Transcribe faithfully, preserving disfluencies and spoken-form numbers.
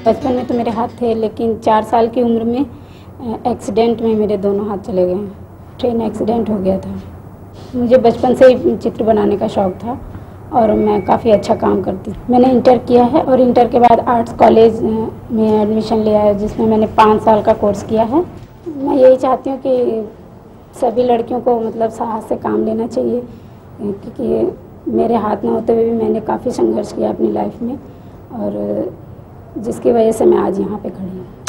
बचपन में तो मेरे हाथ थे, लेकिन चार साल की उम्र में एक्सीडेंट में मेरे दोनों हाथ चले गए। ट्रेन एक्सीडेंट हो गया था। मुझे बचपन से ही चित्र बनाने का शौक़ था और मैं काफ़ी अच्छा काम करती। मैंने इंटर किया है और इंटर के बाद आर्ट्स कॉलेज में एडमिशन लिया है, जिसमें मैंने पाँच साल का कोर्स किया है। मैं यही चाहती हूँ कि सभी लड़कियों को मतलब साहस से काम लेना चाहिए, क्योंकि मेरे हाथ में होते हुए भी मैंने काफ़ी संघर्ष किया अपनी लाइफ में, और जिसकी वजह से मैं आज यहाँ पे खड़ी हूँ।